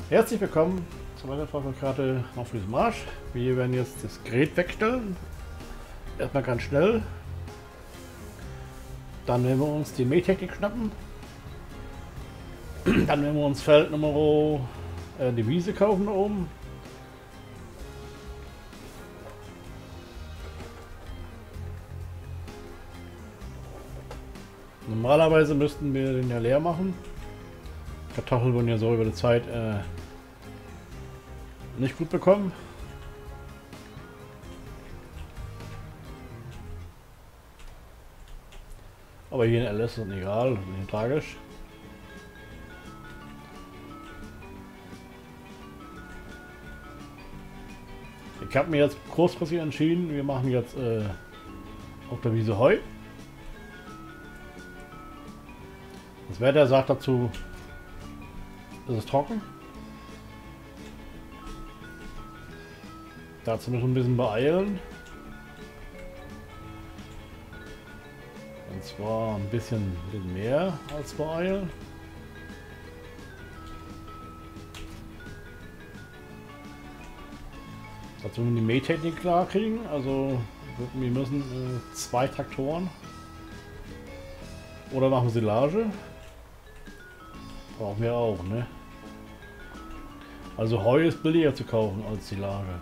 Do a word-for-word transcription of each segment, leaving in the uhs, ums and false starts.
Herzlich willkommen zu meiner Karte auf diesem Marsch. Wir werden jetzt das Gerät wegstellen. Erstmal ganz schnell. Dann werden wir uns die Mähtechnik schnappen. Dann werden wir uns Feld Nummer äh, die Wiese kaufen da oben. Normalerweise müssten wir den ja leer machen. Kartoffeln wurden ja so über die Zeit äh, nicht gut bekommen. Aber hier in L S ist es egal, nicht tragisch. Ich habe mir jetzt kurzfristig entschieden, wir machen jetzt äh, auf der Wiese Heu. Das Wetter sagt dazu, es ist trocken. Dazu müssen wir ein bisschen beeilen. Und zwar ein bisschen, ein bisschen mehr als beeilen. Dazu müssen wir die Mähtechnik klar kriegen. Also wir müssen äh, zwei Traktoren. Oder machen wir Silage. Brauchen wir auch, ne? Also Heu ist billiger zu kaufen als Silage.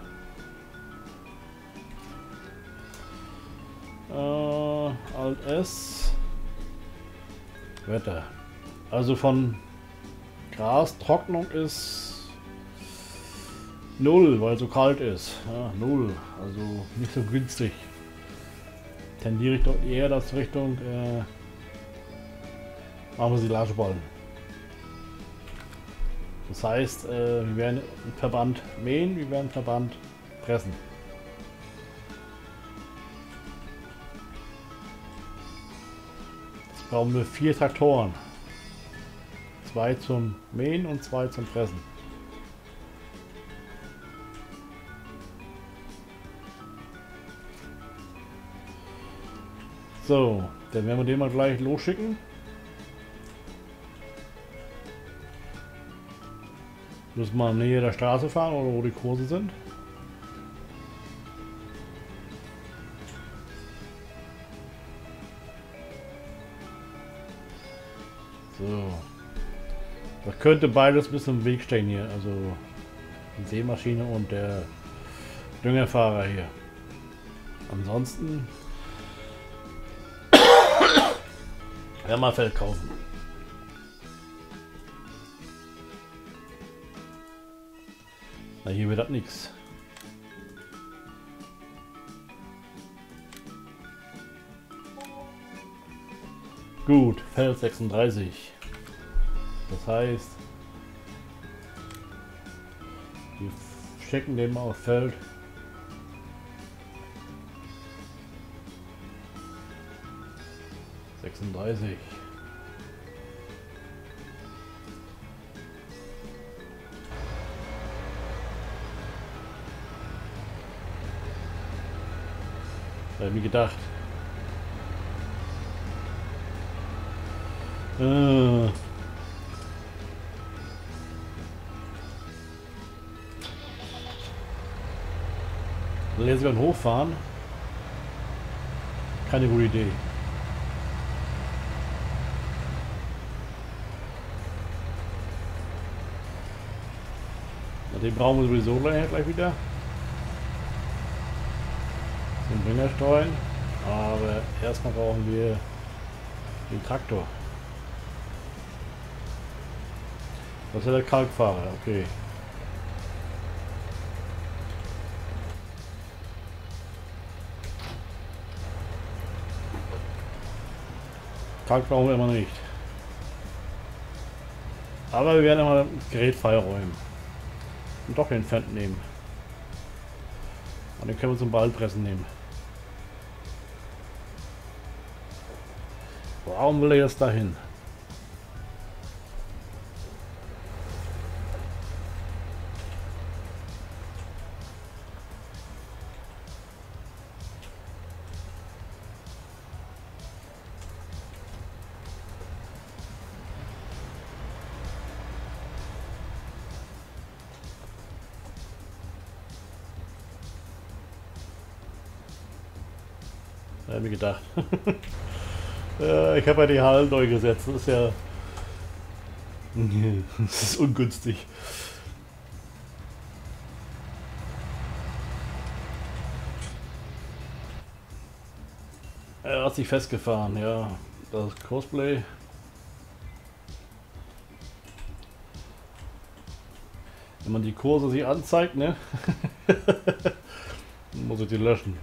Äh, Alt S. Wetter. Also von Grastrocknung ist null, weil es so kalt ist. Ja, null. Also nicht so günstig. Tendiere ich doch eher das Richtung äh, machen wir Silageballen. Das heißt, äh, wir werden einen Verband mähen, wir werden einen Verband pressen. Jetzt brauchen wir vier Traktoren. Zwei zum Mähen und zwei zum Pressen. So, dann werden wir den mal gleich losschicken. Müssen wir in der Nähe der Straße fahren oder wo die Kurse sind. So. Das könnte beides ein bisschen im Weg stehen hier. Also die Sämaschine und der Düngerfahrer hier. Ansonsten werden wir Feld kaufen. Na, hier wird das nichts. Gut, Feld sechsunddreißig. Das heißt, wir schicken den mal auf Feld sechsunddreißig. Habe ich mir gedacht. Äh. Soll jetzt sogar hochfahren? Keine gute Idee. Na, den brauchen wir sowieso gleich, gleich wieder. Den Düngerstreuen, aber erstmal brauchen wir den Traktor. Das ist ja der Kalkfahrer, okay. Kalk brauchen wir immer nicht. Aber wir werden einmal das Gerät freiräumen. Und doch den Fendt nehmen. Und den können wir zum Ballpressen nehmen. Warum will er jetzt dahin? Ja, wie gedacht. äh, ich habe ja die Hallen neu gesetzt. Das ist ja... das ist ungünstig. Er hat sich festgefahren, ja. Das Cosplay. Wenn man die Kurse sich anzeigt, ne? Muss ich die löschen.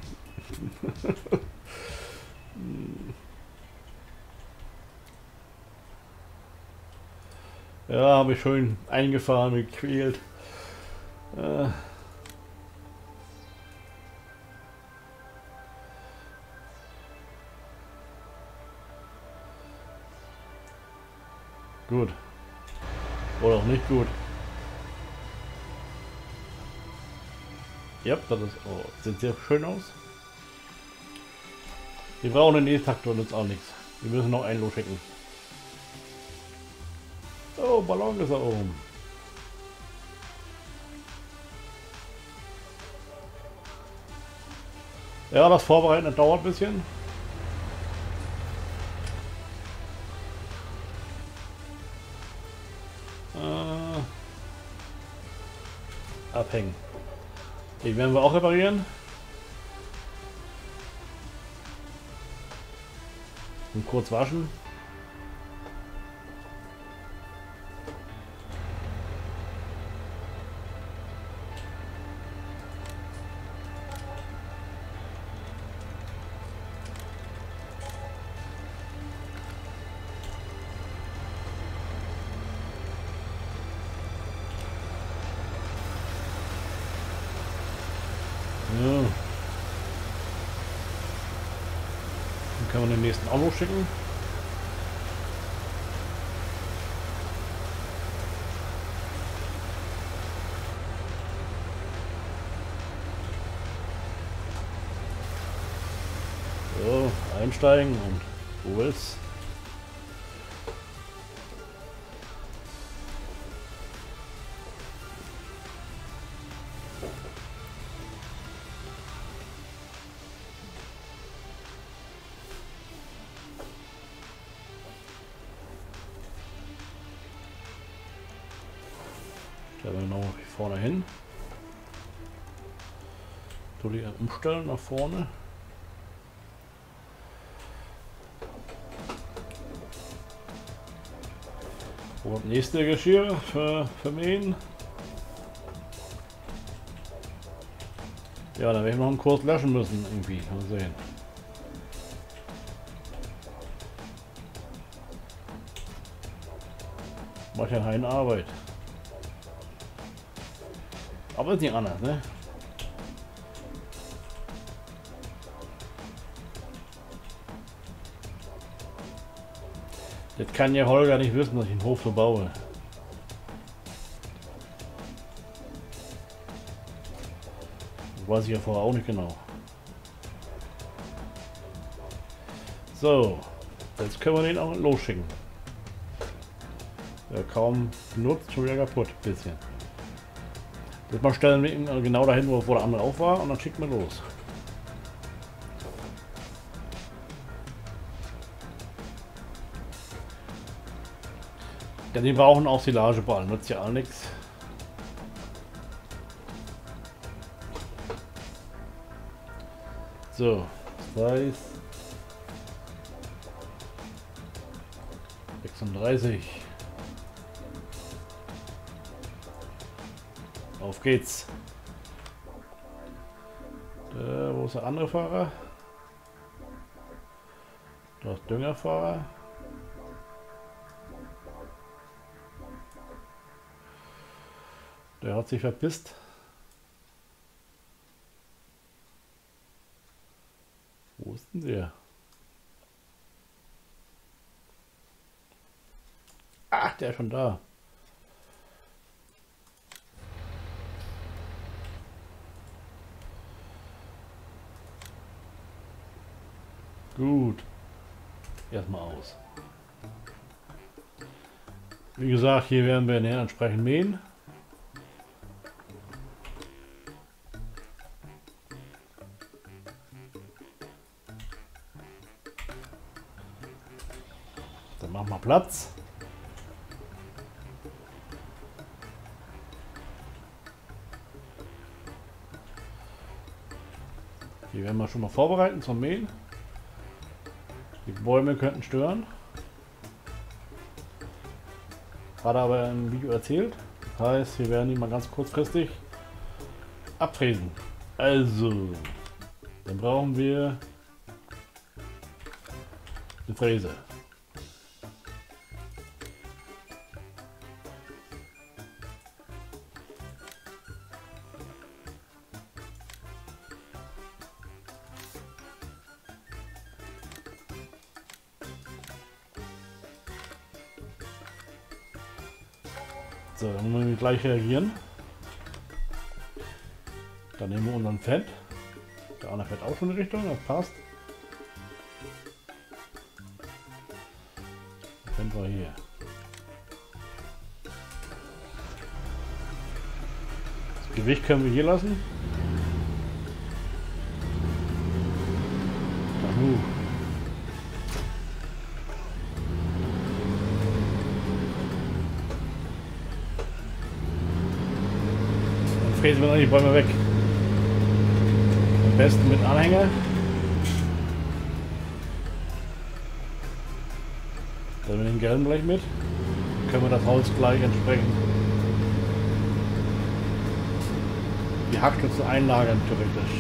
Ja, habe ich schön eingefahren, gequält. Äh. Gut. Oder auch nicht gut. Ja, das ist. Oh, sieht sehr schön aus. Wir brauchen einen E-Traktor, nützt auch nichts. Wir müssen noch einen losschicken. Oh, Ballon ist da oben. Ja, das Vorbereiten das dauert ein bisschen. Äh, abhängen. Die werden wir auch reparieren. Und kurz waschen. Ja. Dann kann man den nächsten auch noch schicken. So, einsteigen und wo willst? Stellen wir noch vorne hin. Tulli umstellen nach vorne. Und nächste Geschirr für, für Mähen. Ja, dann werde ich noch einen Kurs löschen müssen irgendwie. Mal sehen. Macht ja keine Arbeit. Aber ist nicht anders, ne? Das kann ja Holger nicht wissen, dass ich einen Hof so baue. Das weiß ich ja vorher auch nicht genau. So, jetzt können wir den auch losschicken. Ja, kaum benutzt, schon wieder kaputt, bisschen. Jetzt mal stellen wir ihn genau dahin, wo, wo der andere auch war, und dann schicken wir los. Ja, die brauchen auch Silageball, nutzt ja auch nichts. So, Preis sechsunddreißig. Auf geht's. Da, wo ist der andere Fahrer? Da ist Düngerfahrer. Der hat sich verpisst. Wo ist denn der? Ach, der ist schon da. Gut. Erstmal aus. Wie gesagt, hier werden wir näher entsprechend mähen. Dann machen wir Platz. Die werden wir schon mal vorbereiten zum Mähen. Die Bäume könnten stören. Hat er aber im Video erzählt. Das heißt, wir werden die mal ganz kurzfristig abfräsen. Also, dann brauchen wir eine Fräse. So, dann müssen wir gleich reagieren. Dann nehmen wir unseren Fett. Der andere fährt auch schon in die Richtung, das passt. Fett war hier. Das Gewicht können wir hier lassen. Ahu. Dann fräsen wir noch die Bäume weg. Am besten mit Anhänger. Dann mit dem gelben gleich mit. Dann können wir das Holz gleich entsprechend die Hackstütze einlagern, theoretisch.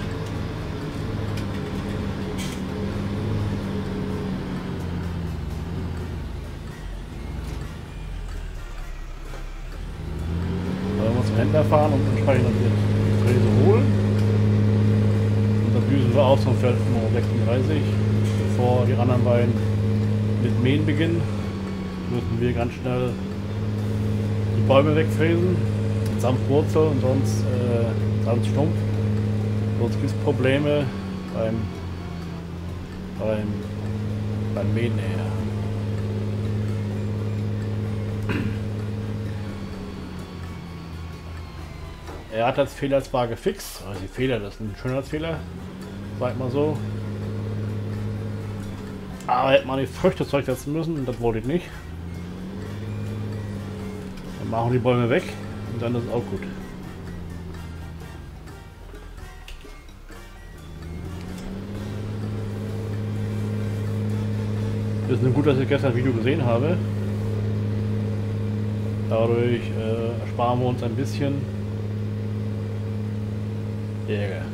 Dann werden wir zum Händler fahren und entsprechend die Fräse holen. Düsen wir aus vom Feld Nummer sechsunddreißig. Bevor die anderen beiden mit Mähen beginnen, müssen wir ganz schnell die Bäume wegfräsen, samt Wurzel und sonst äh, samt Stumpf. Sonst gibt es Probleme beim, beim, beim Mähen her. Er hat das Fehler zwar gefixt, also die Fehler, das ist ein Schönheitsfehler, sag mal so. Aber hätte man die Früchte zurücksetzen müssen und das wollte ich nicht. Dann machen die Bäume weg und dann ist es auch gut. Es ist nur gut, dass ich gestern ein Video gesehen habe. Dadurch äh, ersparen wir uns ein bisschen Ärger.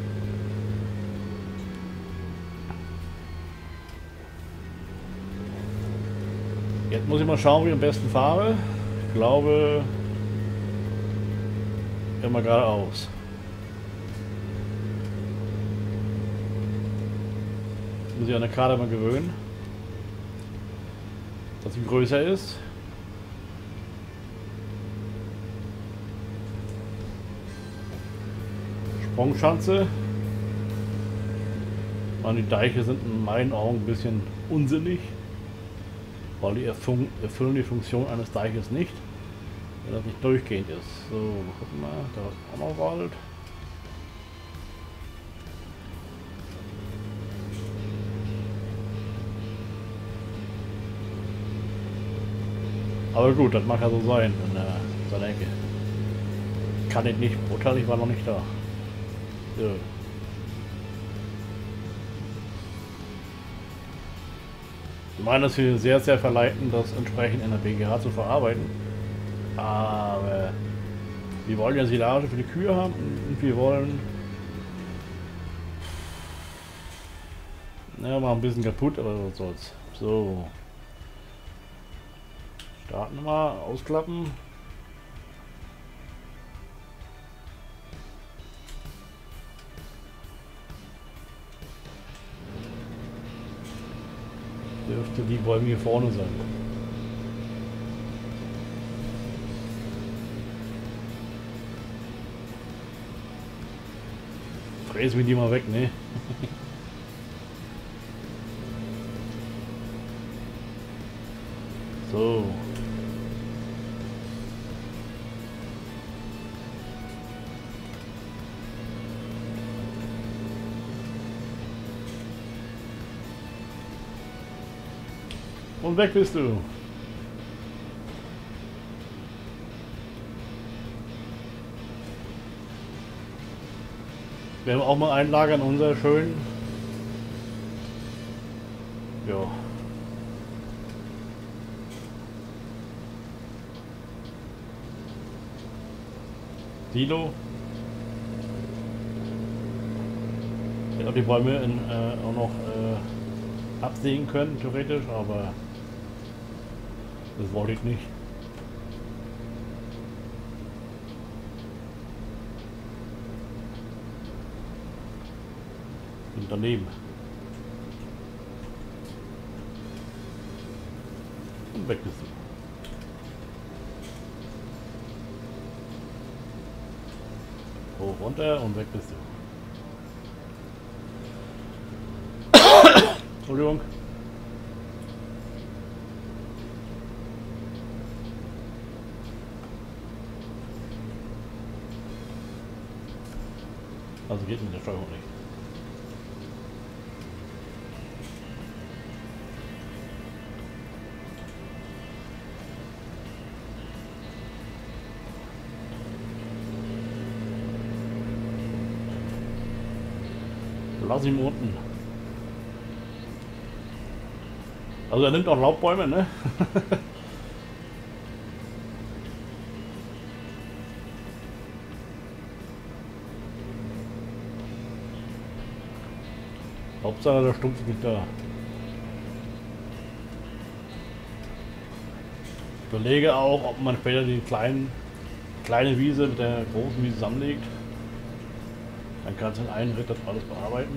Jetzt muss ich mal schauen, wie ich am besten fahre. Ich glaube, immer geradeaus. Muss ich an der Karte mal gewöhnen, dass sie größer ist. Sprungschanze. Und die Deiche sind in meinen Augen ein bisschen unsinnig, weil die erfüllen, erfüllen die Funktion eines Deiches nicht, wenn das nicht durchgehend ist. So, gucken wir mal, da ist auch noch Wald. Aber gut, das mag ja so sein in der, in seiner Ecke. Kann ich nicht beurteilen, ich war noch nicht da. So. Ich meine, dass wir sehr, sehr verleiten, das entsprechend in der B G H zu verarbeiten. Aber wir wollen ja Silage für die Kühe haben und wir wollen ja, mal ein bisschen kaputt, aber was soll's. So. Starten wir mal, ausklappen. Dürfte die Bäume hier vorne sein. Fräsen wir die mal weg, ne? So. Und weg bist du. Werden wir auch mal einlagern, unser schön. Ja. Silo. Ich hätte auch die Bäume in, äh, auch noch äh, absägen können, theoretisch, aber das wollte ich nicht. Bin daneben. Und weg bist du. Hoch, runter und weg bist du. Entschuldigung. Also geht mit der Steuerung nicht. Lass ihn unten. Also er nimmt auch Laubbäume, ne? Hauptsache der Stumpf ist nicht da. Ich überlege auch, ob man später die kleinen, kleine Wiese mit der großen Wiese zusammenlegt. Dann kannst du in einem Ritt das alles bearbeiten.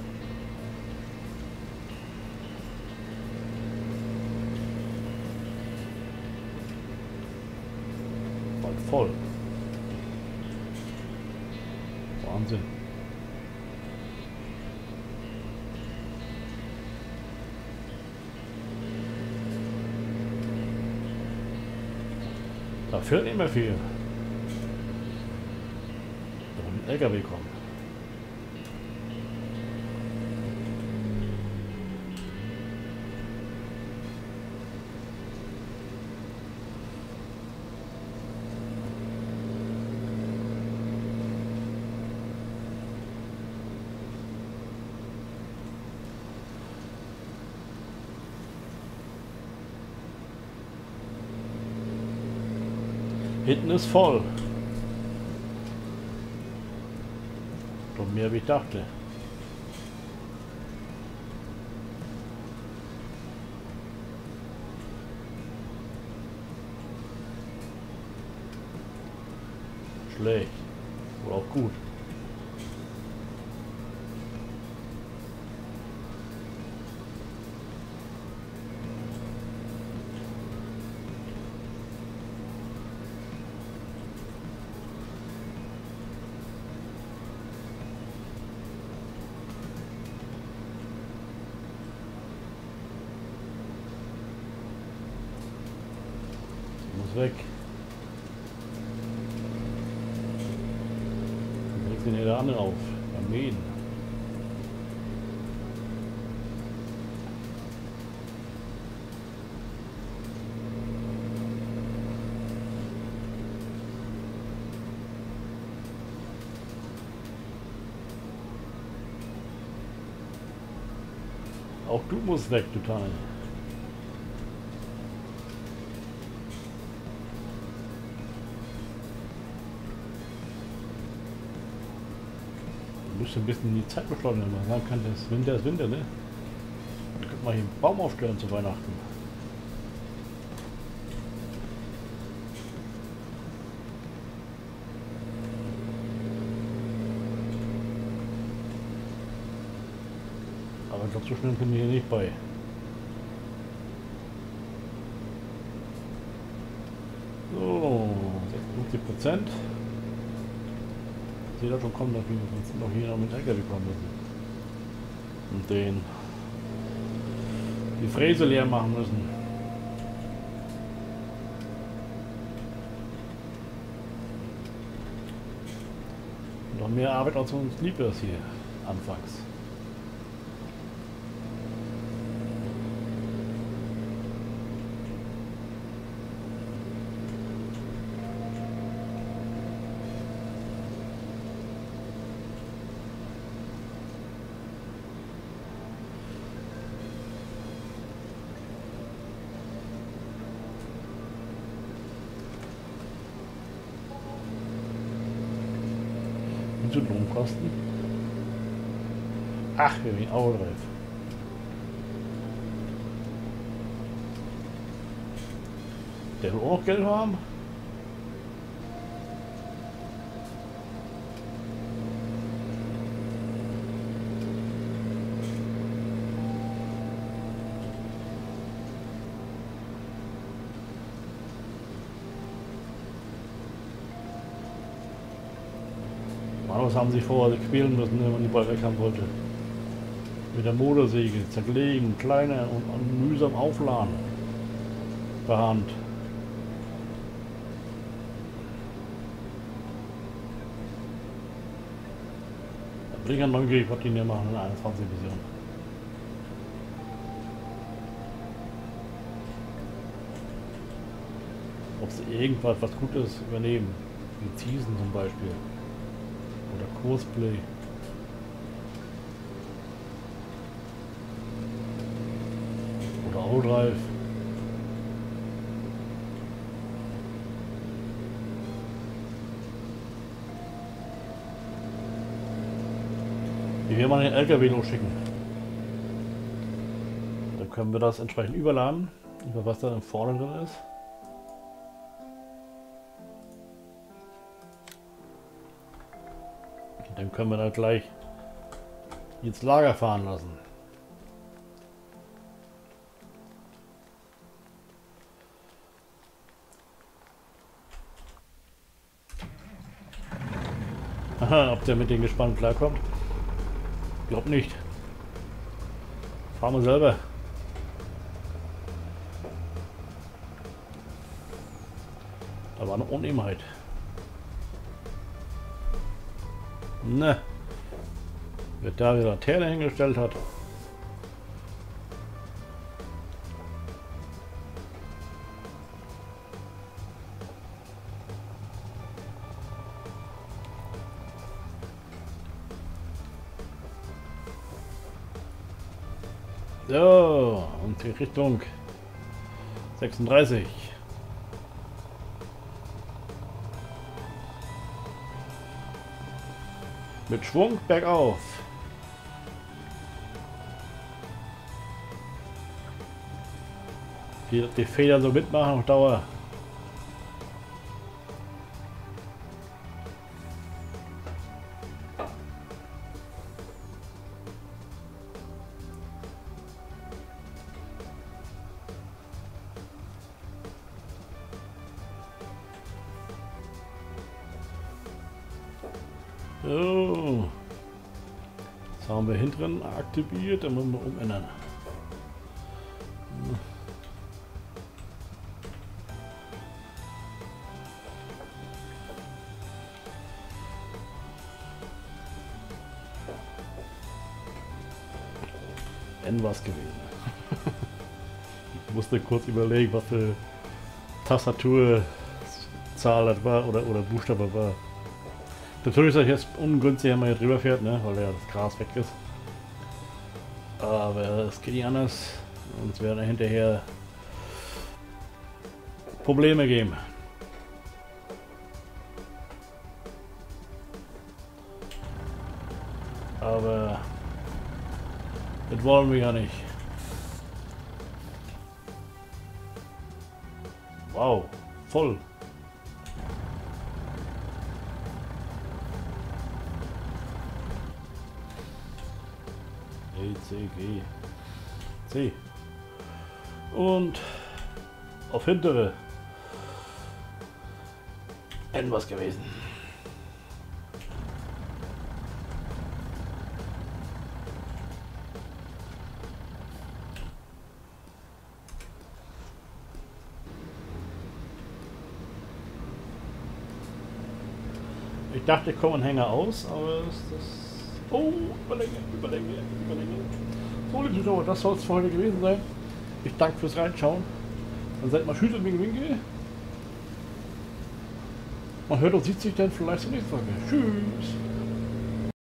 Bald voll. Wahnsinn. Da fehlt nicht mehr viel. Da wird ein L K W kommen. Hinten ist voll. Doch mehr wie ich dachte. Schlecht. Oder auch gut. Weg. Dann bringt den der andere auf. Beim Mähen. Auch du musst weg, total. Ein bisschen die Zeit beschleunigen. Man sagen kann, das Winter ist Winter, ne? Da könnte man hier einen Baum aufstellen zu Weihnachten. Aber ich glaube, so schnell bin ich hier nicht bei. So, sechsundfünfzig Prozent. Ich sehe da schon kommen, dass wir uns noch hier noch mit L K W kommen müssen. Und den die Fräse leer machen müssen. Und noch mehr Arbeit als uns lieb ist hier anfangs. zu Lohn kosten? Ach, wir wegen Autoreif. Der will auch noch Geld haben? Was haben sie vorher quälen müssen, wenn man die Ball weg haben wollte. Mit der Motorsäge zerlegen, kleiner und, und mühsam aufladen. Per Hand. Da bin ich ja neugierig, was die hier machen in der einundzwanzig Vision. Ob sie irgendwas was Gutes übernehmen. Wie Season zum Beispiel. Oder Cosplay. Oder Outdrive. Wir werden mal den L K W losschicken. Dann können wir das entsprechend überladen, über was da vorne drin ist. Dann können wir dann gleich ins Lager fahren lassen. Aha, ob der mit den Gespannen klarkommt? Glaub nicht. Fahren wir selber. Da war eine Unebenheit. Ne. Wer da wieder Laterne hingestellt hat. So, und die Richtung sechsunddreißig. Mit Schwung bergauf. Die, die Federn so mitmachen auf Dauer. So. Jetzt haben wir hinten aktiviert, dann müssen wir umändern. N was gewesen. Ich musste kurz überlegen, was für Tastaturzahl das war oder, oder Buchstabe war. Natürlich ist das jetzt ungünstig, wenn man hier drüber fährt, ne? Weil ja das Gras weg ist. Aber es geht nicht anders. Und es werden hinterher Probleme geben. Aber das wollen wir ja nicht. Wow, voll. E, C, G, C. Und auf hintere N was gewesen. Ich dachte, ich komme einen Hänger aus, aber das, das oh, Überlänge, Überlänge, Überlänge. So, liebe Zuschauer, das soll es für heute gewesen sein. Ich danke fürs Reinschauen. Dann seid mal Tschüss und Winke Winke. Man hört und sieht sich dann vielleicht zur nächsten Folge. Tschüss.